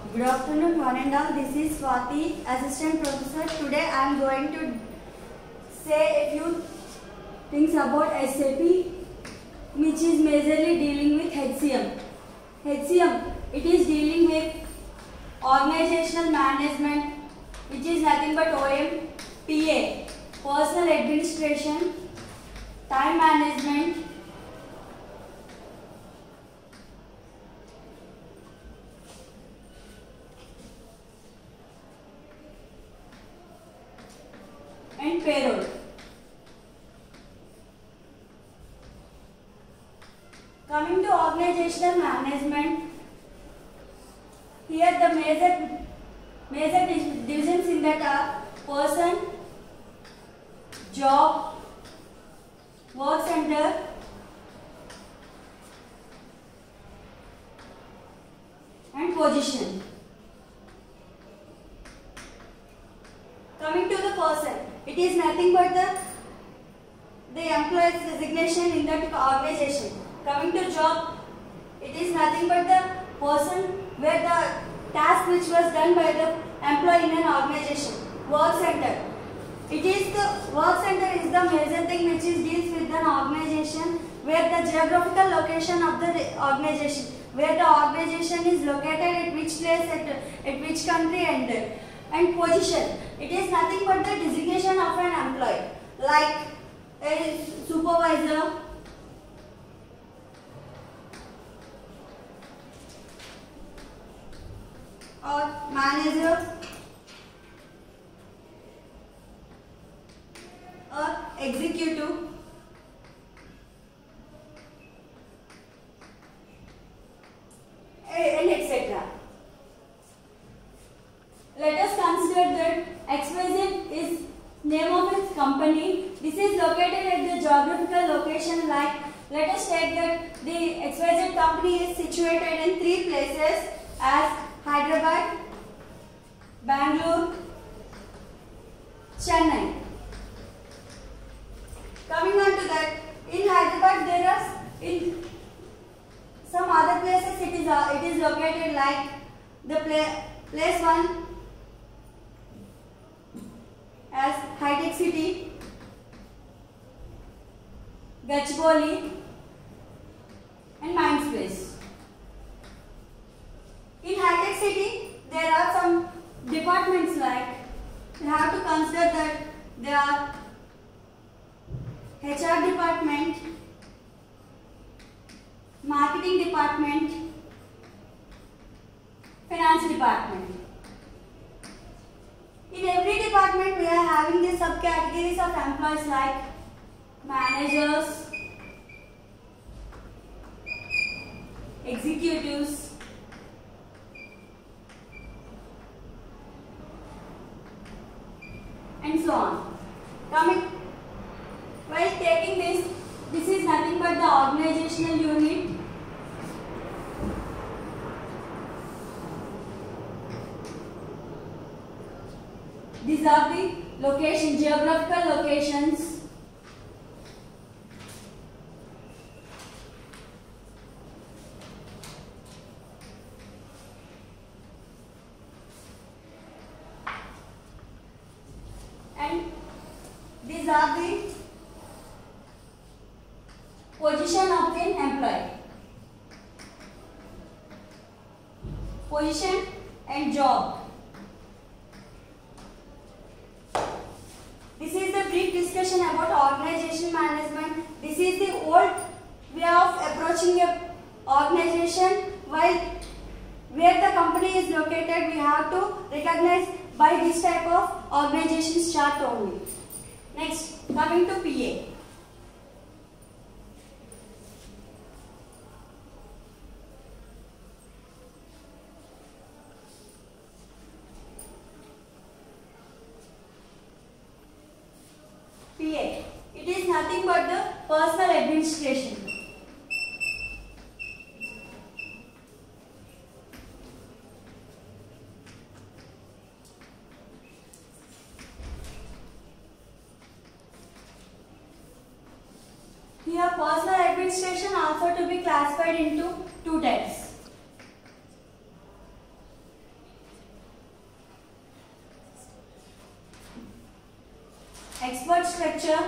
Good afternoon, one and all. This is Swati, Assistant Professor. Today I am going to say a few things about SAP, which is majorly dealing with HCM. HCM, it is dealing with organizational management, which is nothing but OM, PA, personal administration, time management, and payroll. Coming to organizational management, here the major divisions in that are person, job, work center, and position. Coming to the person, it is nothing but the employee's designation in that organization. Coming to job, it is nothing but the person where the task which was done by the employee in an organization. Work center, it is the work center is the major thing which is deals with an organization where the geographical location of the organization, where the organization is located at which place, at which country, and position. It is nothing but the designation of an employee, like a supervisor, or manager, or executive, and etc. Let us consider that XYZ is name of its company. This is located at the geographical location, like let us take that the XYZ company is situated in 3 places as Hyderabad, Bangalore, Chennai. Coming on to that, in Hyderabad there are in some other places it is located, like the place 1 as High-Tech City, Gachibowli, and Mindspace. In High-Tech City, there are some departments, like you have to consider that there are HR department, marketing department, finance department. In every department, we are having the subcategories of employees like managers, executives, and so on. While taking this is nothing but the organizational unit. These are the geographical locations. And these are the position of the employee. Position and job. This is the brief discussion about organization management. This is the old way of approaching a organization. While where the company is located, we have to recognize by this type of organization chart only. Next, coming to PA. PA. It is nothing but the personal administration. Here personal administration also to be classified into two types. structure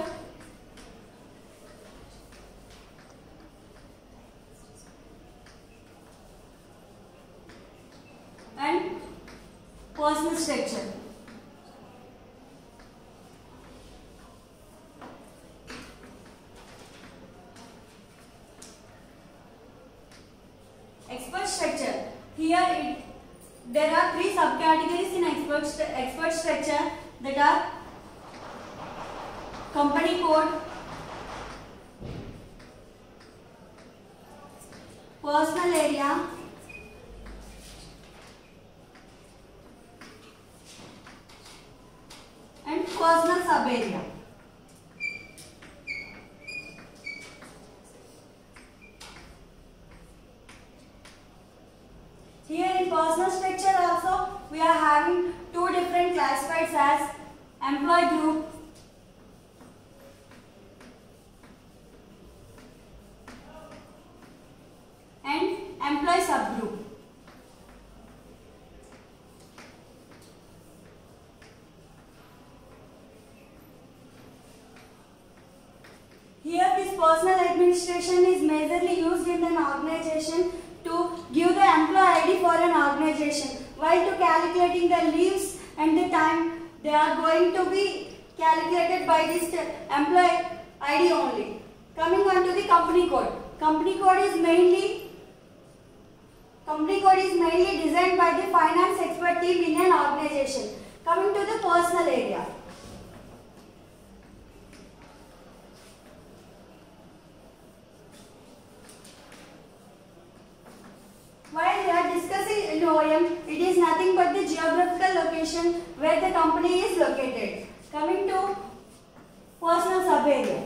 and personal structure. Expert structure. Here there are three subcategories in expert structure, that are company code, personal area, and personal sub area. Here in personal structure also we are having two different classifieds as employee group and employee subgroup. Here this personal administration is majorly used in an organization to give the employee ID for an organization, while to calculating the leaves and the time they are going to be calculated by this employee ID only. Coming on to the company code. Company code is mainly designed by the finance expert team in an organization. Coming to the personal area. While we are discussing in OEM, it is nothing but the geographical location where the company is located. Coming to personal sub area.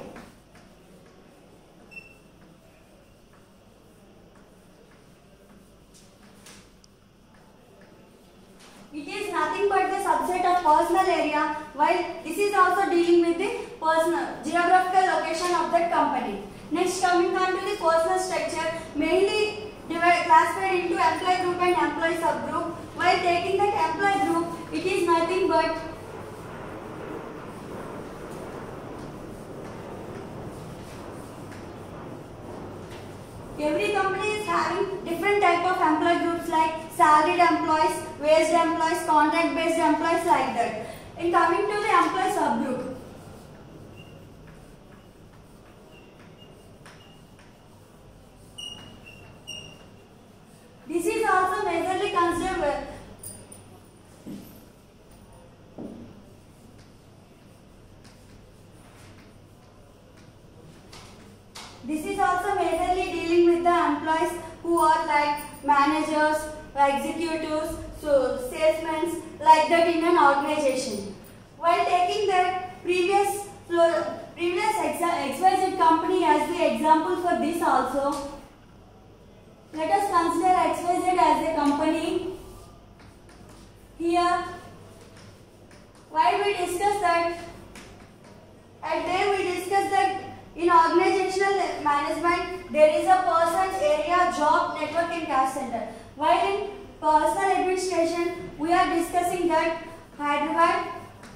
It is nothing but the subset of personal area, while this is also dealing with the personal geographical location of that company. Next, coming on to the personal structure, mainly classified into employee group and employee subgroup. While taking that employee group, it is nothing but every company is having different type of employee groups like salaried employees, waged employees, contract based employees, like that. In coming to the employee subgroup, this is also majorly considered dealing with the employees who are like managers, executives, so salesmen, like that in an organization. While taking the previous XYZ company as the example for this also, let us consider XYZ as a company. Here, while we discuss that, in organizational management, there is a person, area, job, network and cash center. While in personal administration, we are discussing that Hyderabad,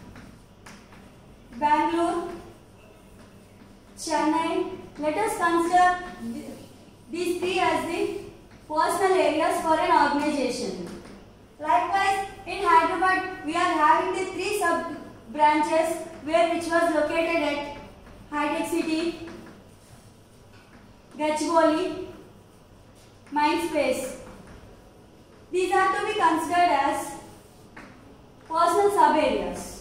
Bangalore, Chennai. Let us consider these three as the personal areas for an organization. Likewise, in Hyderabad, we are having the three sub-branches which was located at High-Tech City, Gachibowli, Mindspace. These are to be considered as personal sub-areas.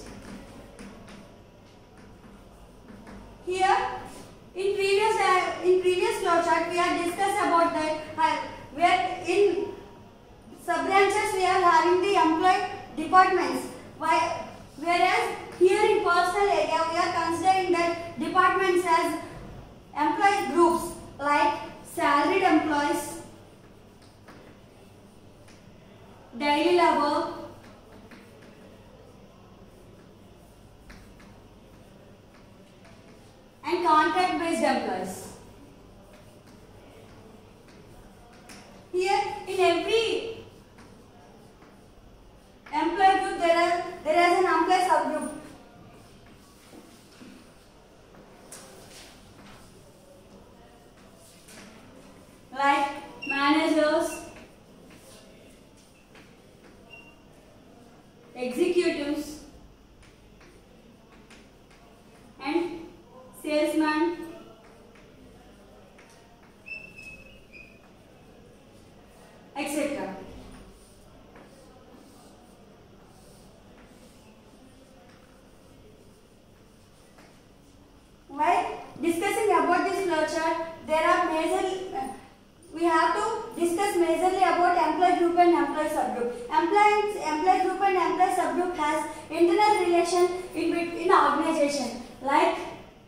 Here, in previous flowchart, we have discussed about that where in sub-branches we are having the employee departments. Whereas here in personal area, we are considering that departments as employee groups like salaried employees, daily labor, and contract based employees. Here in every employee group there is an employee subgroup. executives and salesmen etc. While discussing about this flowchart, there are we have to discuss majorly about employee group and employee subgroup. Employee group and employee subgroup has internal relation in organization, like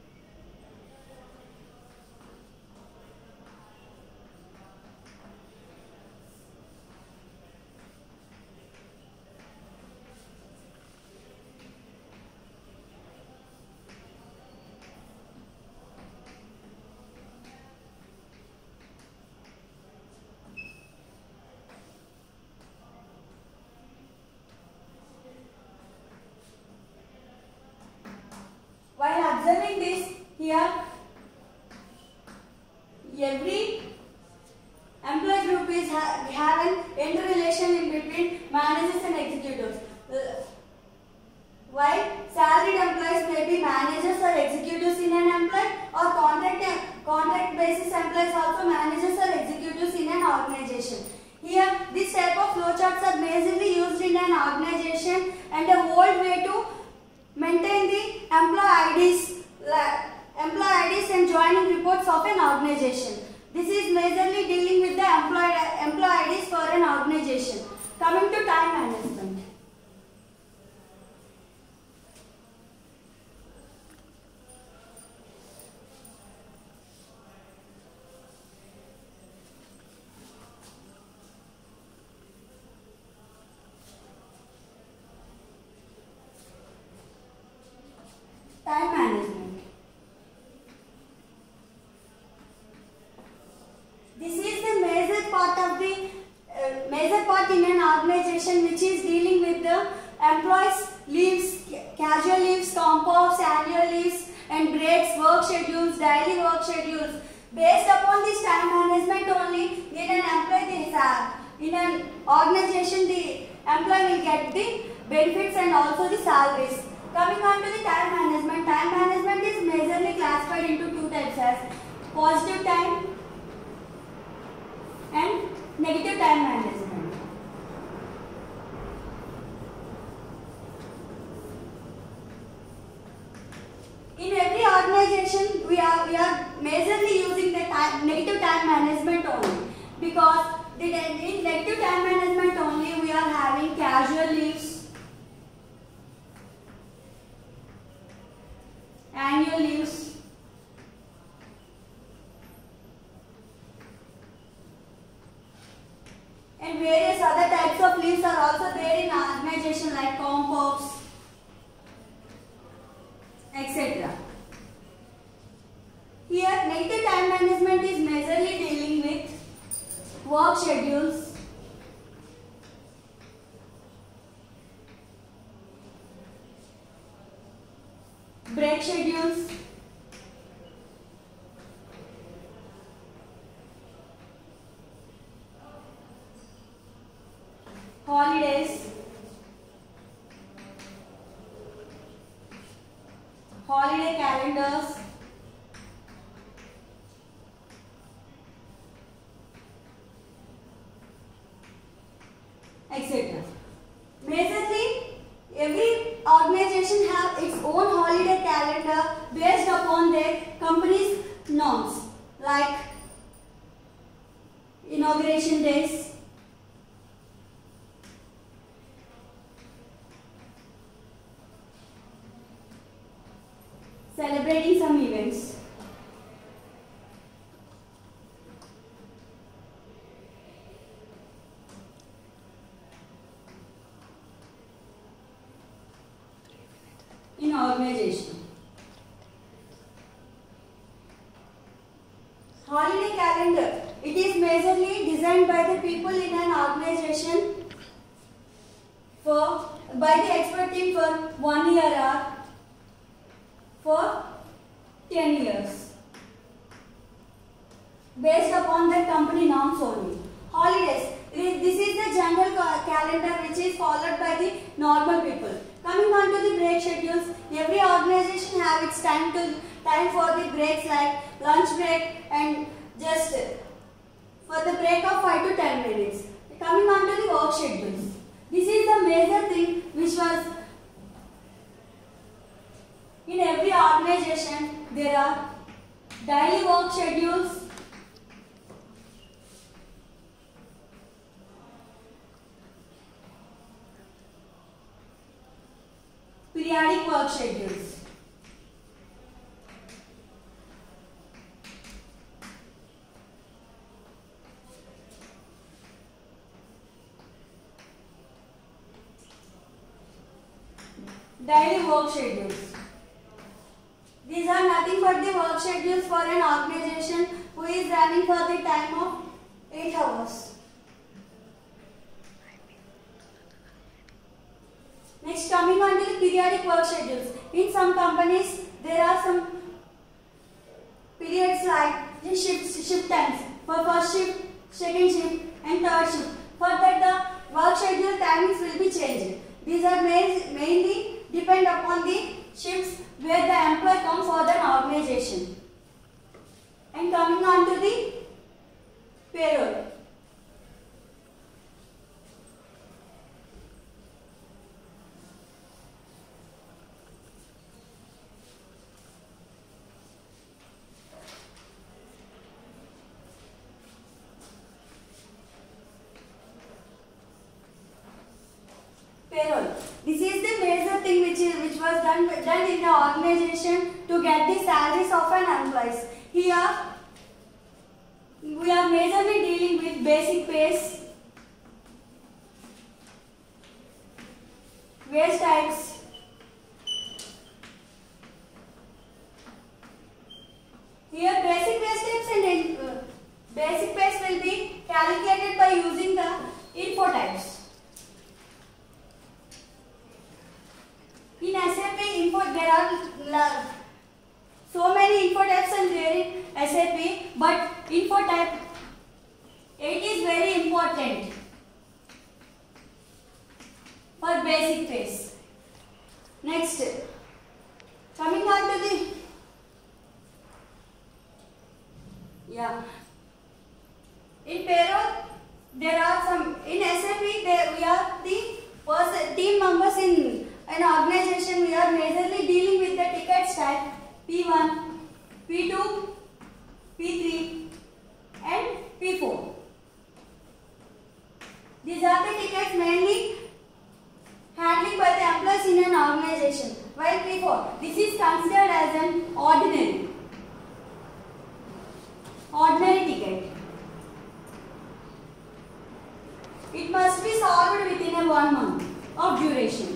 while observing this here, every employee group is have an interrelation in between managers and executives. While salaried employees may be managers or executives in an employee, or contract basis employees also managers or executives in an organization. Here, this type of flowcharts are majorly used in an organization and a old way to maintain the employee IDs and joining reports of an organization. This is majorly dealing with the employee IDs for an organization. Coming to time management. Time management. This is the major part in an organization which is dealing with the employees' leaves, casual leaves, comp-offs, annual leaves, and breaks, work schedules, daily work schedules. Based upon this time management only, in an organization, the employee will get the benefits and also the salaries. Coming on to the time management. Time management is majorly classified into two types as positive time and negative time management. In every organization, we are majorly using the negative time management only, because in negative time management only we are having casual leaves, annual leaves, and various other types of leaves are also there in organization like comp-offs, etc. Here, negative time management is majorly dealing with work schedules, break schedules, holidays, holiday calendars, etc. Majorly, every organization have its own holiday calendar based upon their company's norms, like inauguration days, celebrating some events, in organization. Holiday calendar. It is majorly designed by the people in an organization by the expert team for 1 year or for 10 years, based upon the company norms only. Holidays. This is the general calendar which is followed by the normal people. Coming on to the break schedules, every organization have its time for the breaks like lunch break and just for the break of 5 to 10 minutes. Coming on to the work schedules. This is the major thing which was in every organization. There are daily work schedules, periodic work schedules. Daily work schedules. These are nothing but the work schedules for an organization who is running for the time of 8 hours. Next, coming on to the periodic work schedules. In some companies, there are some periods like the shift times for first shift, second shift and third shift. For that, the work schedule timings will be changed. These are mainly depend upon the shifts where the employee comes for the organization. And coming on to the payroll. Payroll. This is the major thing which was done in the organization to get the salaries of an employees. Here we are majorly dealing with basic pays, wage types, here basic wage types and basic pays will be calculated by using the info types. In SAP info, there are so many info types and there in SAP, but info type 8 is very important for basic pays. Next, coming on to the in payroll, there are some in SAP. We are the team members in an organization. We are majorly dealing with the tickets type P1, P2, P3 and P4. These are the tickets mainly handling by the employees in an organization. While P4, this is considered as an ordinary ticket. It must be solved within a 1 month of duration.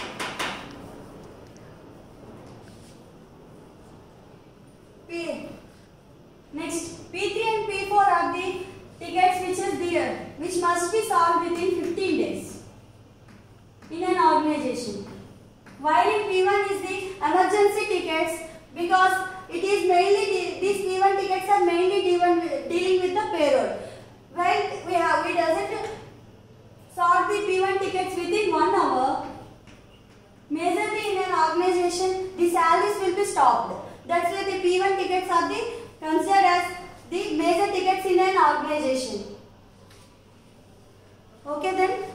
Next, P3 and P4 are the tickets which must be solved within 15 days in an organization. While in P1 is the emergency tickets, because it is mainly these P1 tickets are mainly dealing with the payroll. While we doesn't solve the P1 tickets within 1 hour, majorly in an organization the salaries will be stopped. That's why the P1 tickets are considered as the major tickets in an organization. Okay then.